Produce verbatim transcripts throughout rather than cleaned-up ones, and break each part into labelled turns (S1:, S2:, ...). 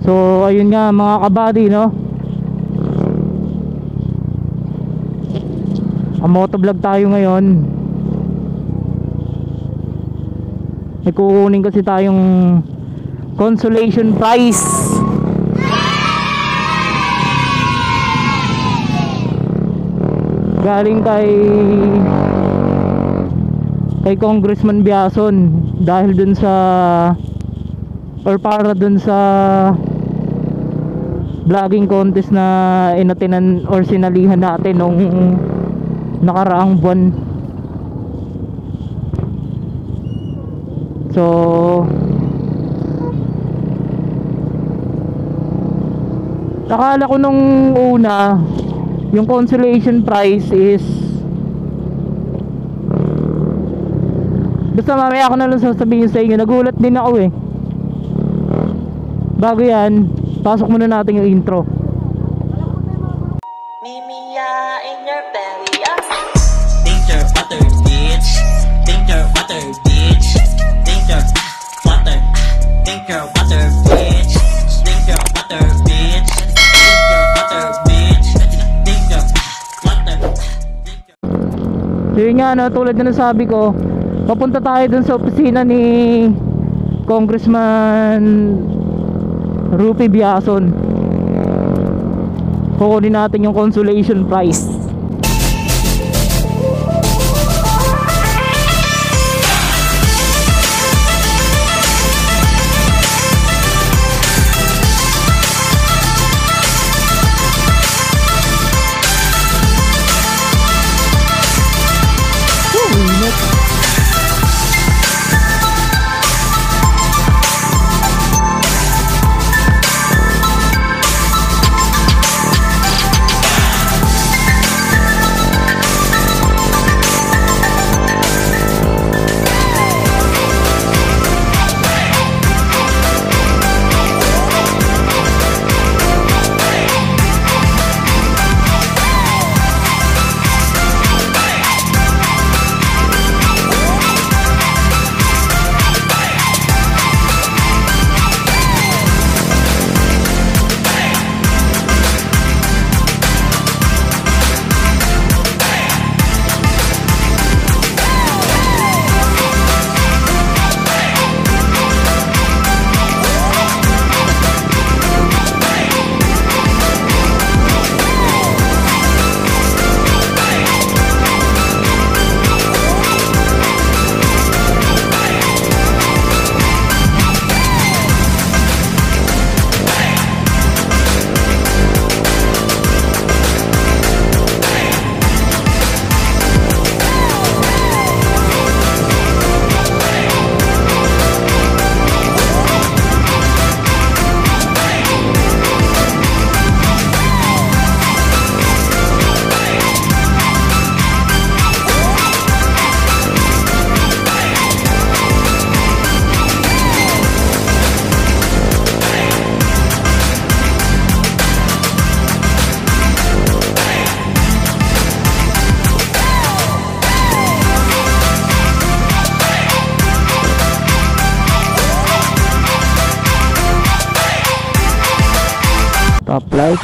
S1: So ayun nga mga kabady, no, ang motovlog tayo ngayon. May kukunin kasi tayong consolation prize. Galing kay kay Congressman Biason, dahil dun sa or para dun sa vlogging contest na inatinan or sinalihan natin nung nakaraang buwan. So akala ko nung una yung consolation prize is, basta mamaya ako na lang sasabihin sa inyo, nagulat din ako eh. Bago yan, pasok muna natin yung intro.
S2: Mimia in your belly, yeah. Think you're butter, bitch. Think you're butter, bitch. Think you're butter. Think you're butter, bitch. Think you're butter, bitch. Think you're butter, bitch. Think you're butter.
S1: So yun nga, no, tulad na nasabi ko, papunta tayo dun sa opisina ni Congressman Rupi Biason. Kukunin natin yung consolation prize. Top light.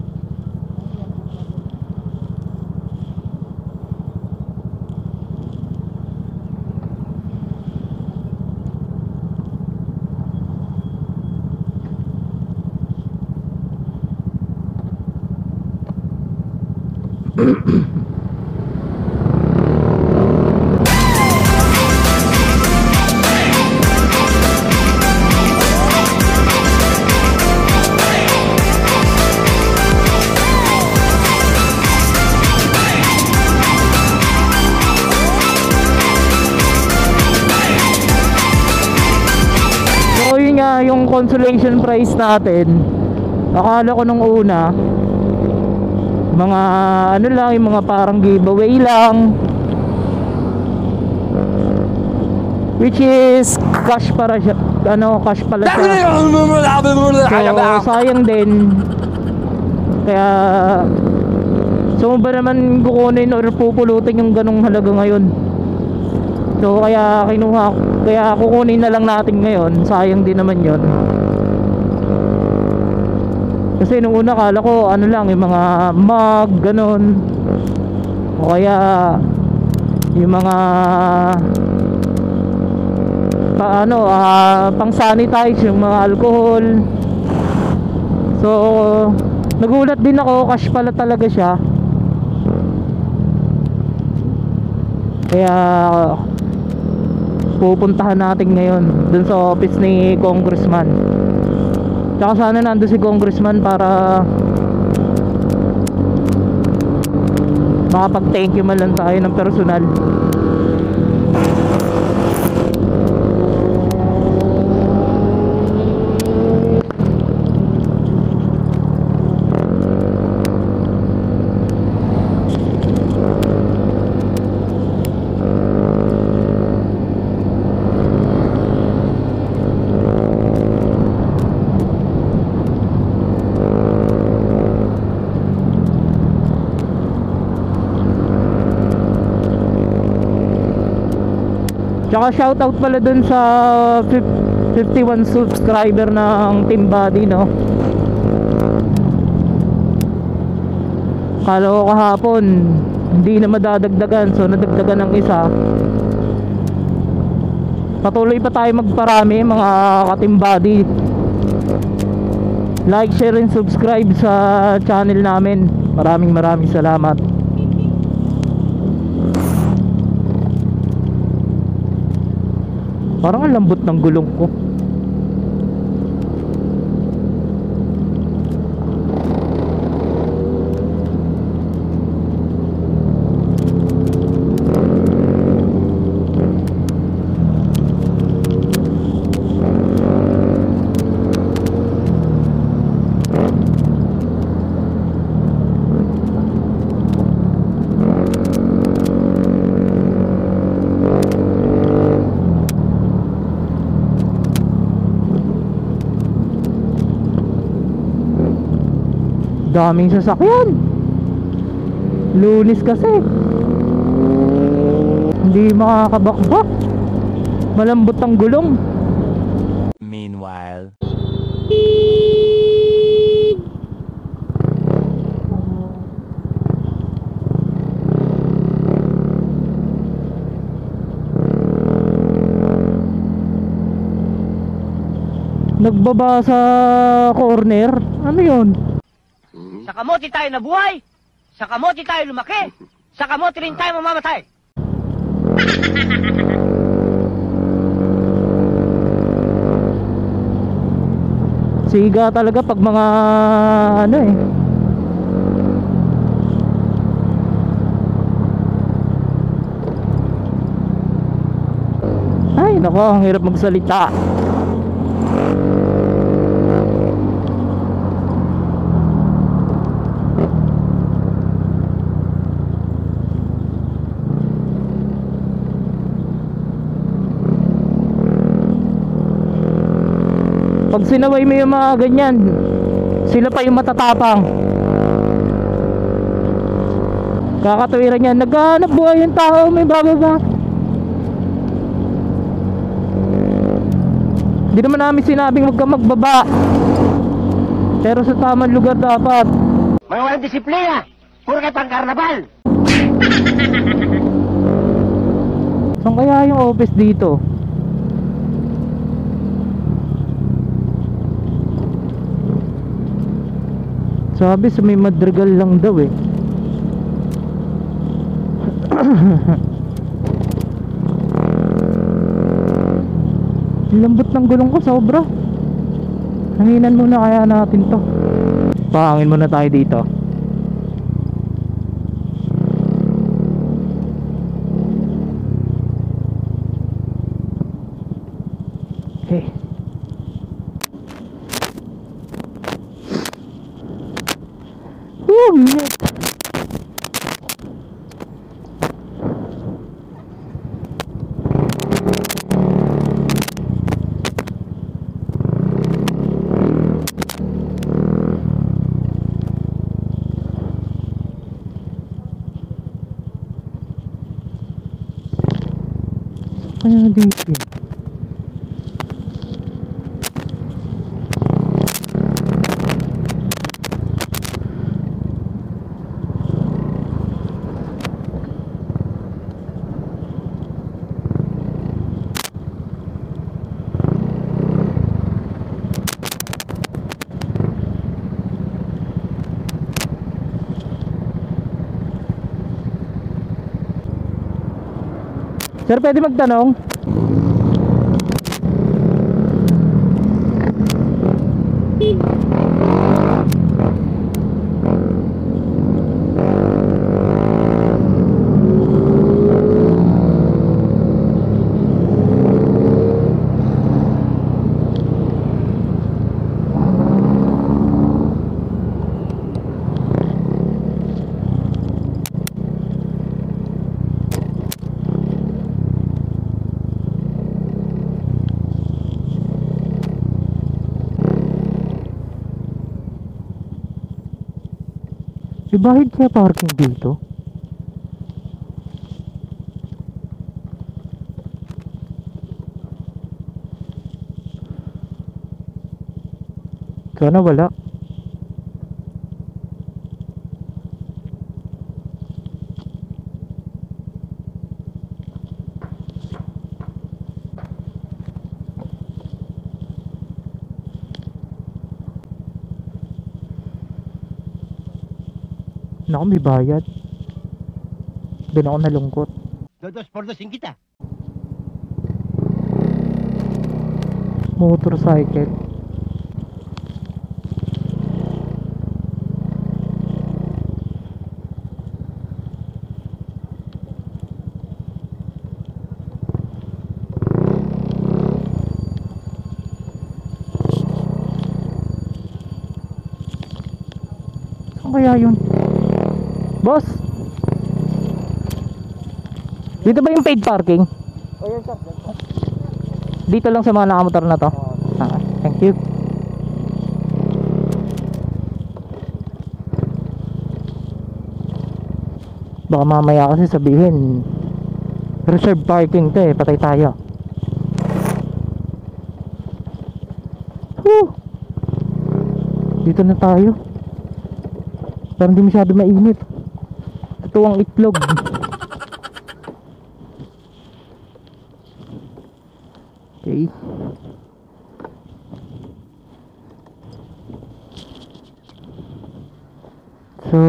S1: Yung consolation prize natin, akala ko nung una mga ano lang, yung mga parang giveaway lang, which is cash para siya, ano, cash pala siya. So sayang din, kaya so ba naman kukunin or pupulutin yung ganong halaga ngayon. So kaya kinuha, kaya kukunin na lang natin ngayon, sayang din naman yon. Kasi nung una kala ko ano lang, yung mga mug, ganun. O kaya yung mga pa, ano, uh, pang sanitize, yung mga alcohol. So nagulat din ako, cash pala talaga siya. Kaya pupuntahan natin ngayon dun sa office ni Congressman. Tsaka sana nandun si Congressman para makapag thank you man lang tayo ng personal. Tsaka shoutout pala dun sa fifty-one subscriber ng Team Buddy, no? Kala ko kahapon hindi na madadagdagan, so nadagdagan ng isa. Patuloy pa tayo magparami mga ka-Team Buddy. Like, share, and subscribe sa channel namin. Maraming maraming salamat. Parang ang lambot ng gulong ko. Daming sasakyan. Lunes kasi. Hindi makakabakbak. Malambot ang gulong.
S3: Meanwhile,
S1: nagbaba sa corner. Ano yun?
S4: Sa kamote tayo nabuhay, sa kamote tayo lumaki, sa kamote rin tayo mamamatay.
S1: Siga talaga pag mga ano eh. Ay nako, ang hirap magsalita. Pag sinaway mo yung mga ganyan, sila pa yung matatapang. Kakatuwiran yan, naghahanap buhay yung tao, may bababa. Hindi naman namin sinabing huwag ka magbaba, pero sa tamang lugar dapat.
S4: Mga walang disiplina, puro kayo pang karnabal.
S1: Saan kaya yung office dito? Sabi sa may Madrigal lang daw eh. Lambot ng gulong ko, sobra. Hanginan muna kaya natin to. Pahangin muna tayo dito. Okay. Oh, init. Kaya dito Sir, pwede magtanong? Ibahid kaya parking dito? Sana wala. Naku, may bayad. Doon ako nalungkot.
S4: Dodos por dos kita.
S1: Motorcycle. Saan kaya yun? Boss, dito ba yung paid parking?
S4: Oh, yan sir.
S1: Dito lang sa mga nakamotor na to? Ah, thank you. Baka mamaya kasi sabihin reserve parking to eh, patay tayo. Whew. Dito na tayo. Parang hindi masyado mainit. Ito ang itlog. Okay. So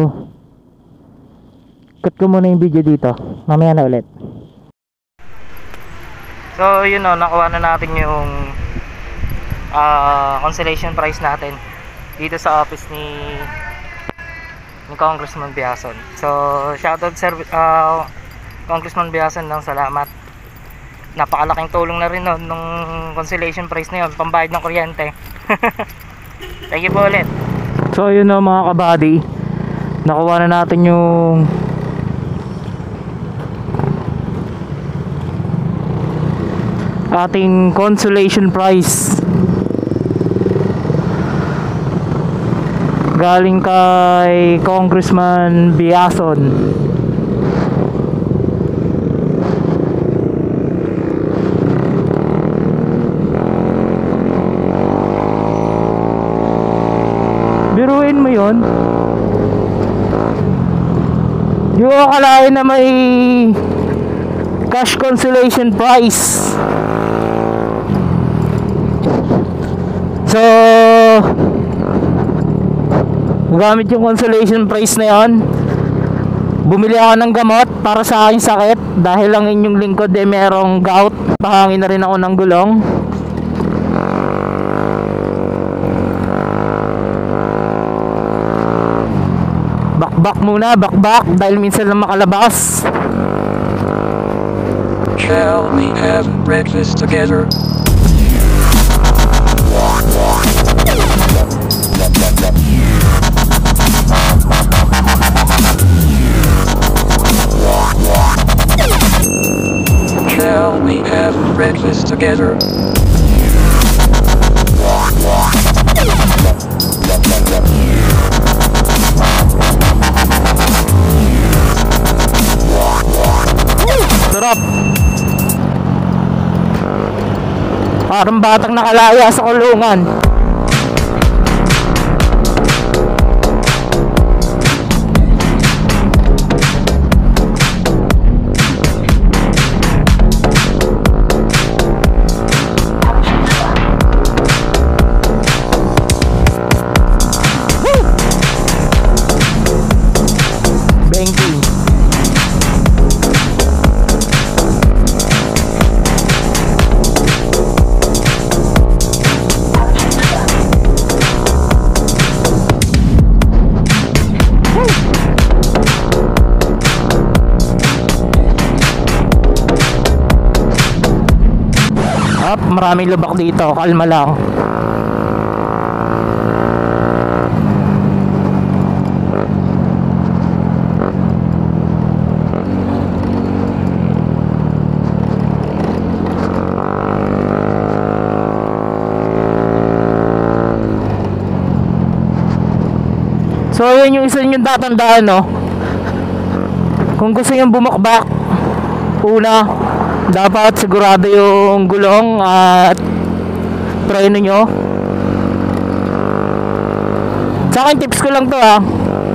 S1: cut ko muna yung video dito. Mamaya na ulit. So yun o, nakuha na natin yung uh, consolation prize natin dito sa office ni ni Congressman Biason. So shoutout sir, uh, Congressman Biason, ng salamat. Napakalaking tulong na rin no, nung consolation prize na yun, pambayad ng kuryente. Thank you po ulit. So yun no mga kabady, nakuha na natin yung ating consolation prize galing kay Congressman Biason. Biruin mo yun, di ko akalain na may cash consolation prize. So gamit yung consolation prize na yon, bumili ako ng gamot para sa aking sakit dahil ang inyong lingkod eh merong gout. Pahangin na rin ako ng gulong. Bakbak muna, bakbak dahil minsan lang makalabas.
S3: Shall we have breakfast together? Shall we have breakfast together?
S1: Sarap. Parang batang nakalaya sa kulungan. maraming lubak dito, kalma lang. So yun yung isa yung tatandaan, no? Kung gusto nyo bumakbak, una, dapat sigurado yung gulong at preno nyo. Sa akin, tips ko lang to, ha.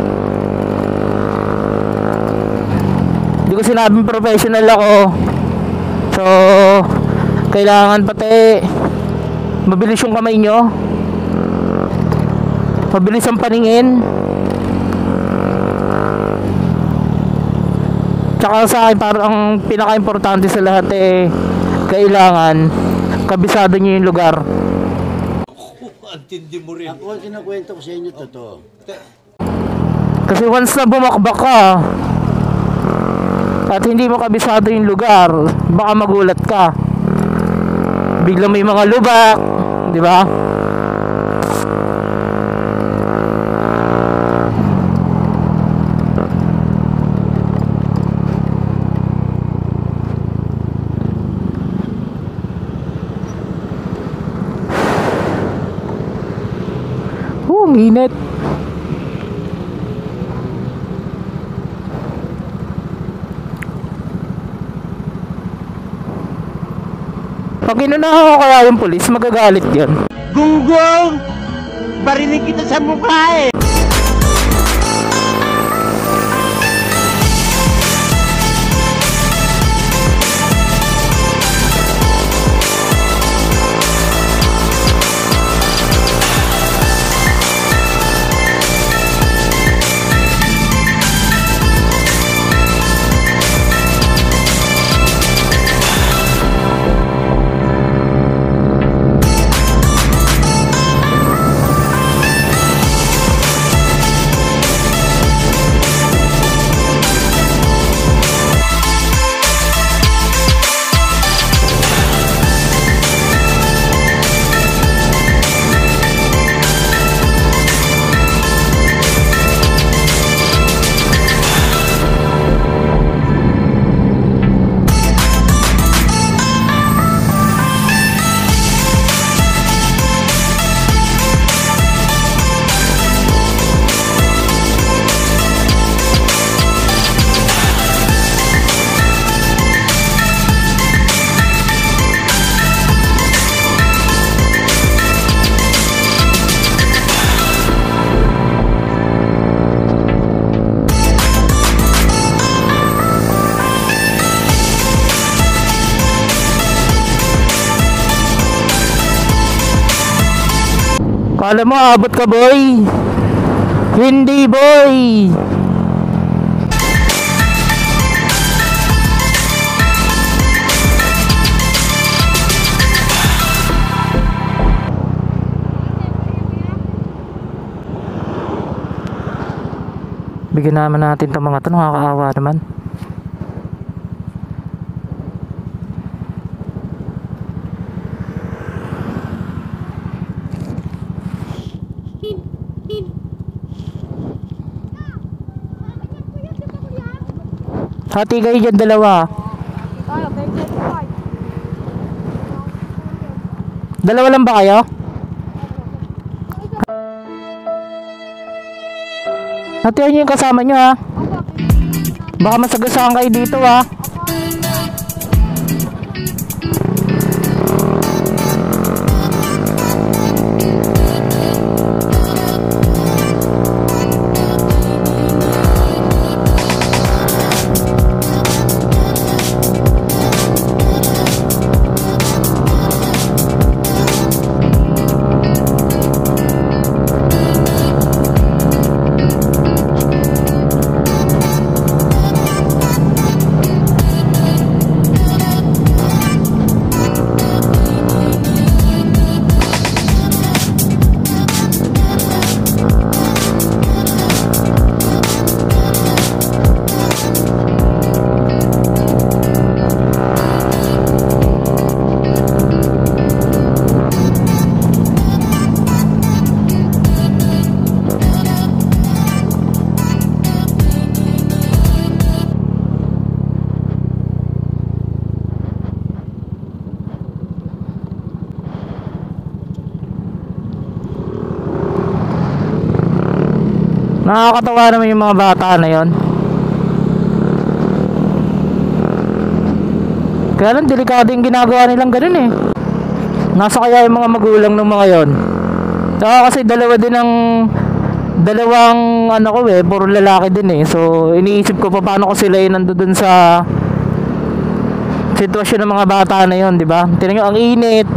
S1: Hindi ko sinabing professional ako. So kailangan pati mabilis yung kamay nyo, mabilis ang paningin. Tsaka sa akin, parang ang pinaka-importante sa lahat eh, kailangan kabisado nyo yung lugar.
S5: Antindi mo rin.
S6: Ako ang kinakwento ko sa inyo, totoo.
S1: Kasi once na bumakbak ka at hindi mo kabisado yung lugar, baka magulat ka. Biglang may mga lubak, di ba? Oh, init. Pag inunahan ko kaya yung pulis, magagalit yun.
S4: Gunggong! Barinig kita sa mukha eh!
S1: Kala mo abot ka, boy? Hindi, boy. Bigyan naman natin itong mga ito, nakakaawa naman. Hati kayo dyan dalawa. Dalawa lang ba kayo? Hatihan nyo yung kasama nyo, ha. Baka masagasaan kayo dito, ha. Nakakatawa naman yung mga bata na yon. Kaya lang delikado yung ginagawa nilang ganun eh. Nasa kaya yung mga magulang ng mga yon. Saka kasi dalawa din ang dalawang ano ko eh, puro lalaki din eh. So iniisip ko pa paano ko sila yung nandoon sa sitwasyon ng mga bata na yon, di ba? Tingnan nyo, ang init.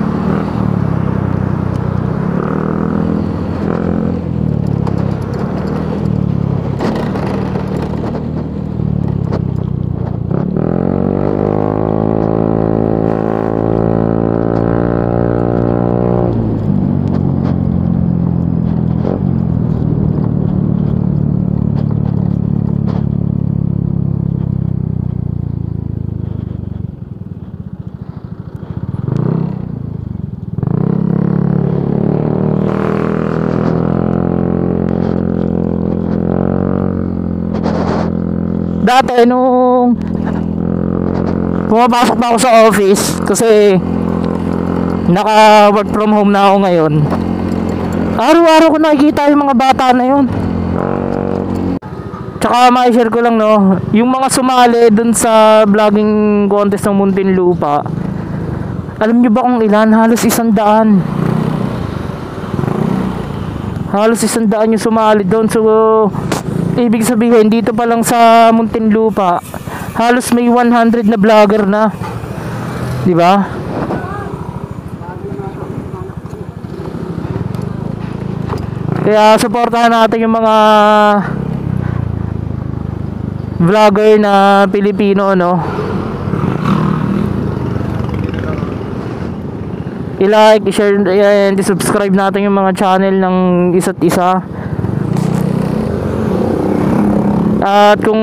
S1: Dati nung pumapasok na ako sa office, kasi naka work from home na ako ngayon, araw-araw ko nakikita yung mga bata na yun. Tsaka ma-share ko lang, no, yung mga sumali dun sa vlogging contest ng Muntinlupa, alam nyo ba kung ilan? Halos isang daan. Halos isang daan yung sumali doon. So ibig sabihin, dito pa lang sa Muntinlupa, halos may one hundred na vlogger na. Di ba? Kaya suportahan natin yung mga vlogger na Pilipino, no? I-like, i-share, and i-subscribe natin yung mga channel ng isa't isa. At kung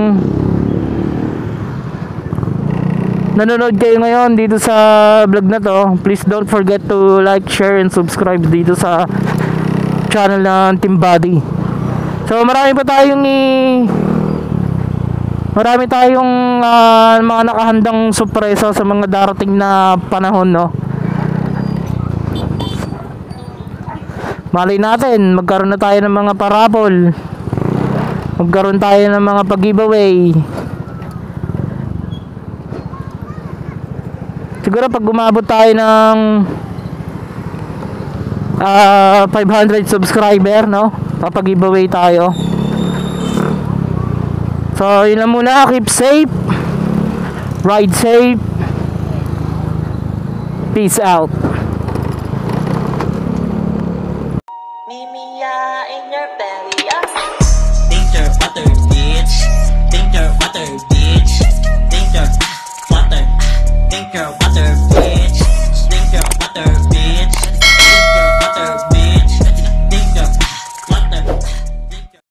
S1: nanonood kayo ngayon dito sa vlog na to, please don't forget to like, share, and subscribe dito sa channel ng Team Buddy. So marami pa tayong i marami tayong uh, mga nakahandang sorpresa sa mga darating na panahon, no? Malay natin, magkaroon na tayo ng mga parapol, magkaroon tayo ng mga pag-giveaway. Siguro pag umabot tayo ng uh, five hundred subscriber, no, papag-giveaway tayo. So yun lang muna. Keep safe, ride safe, peace out.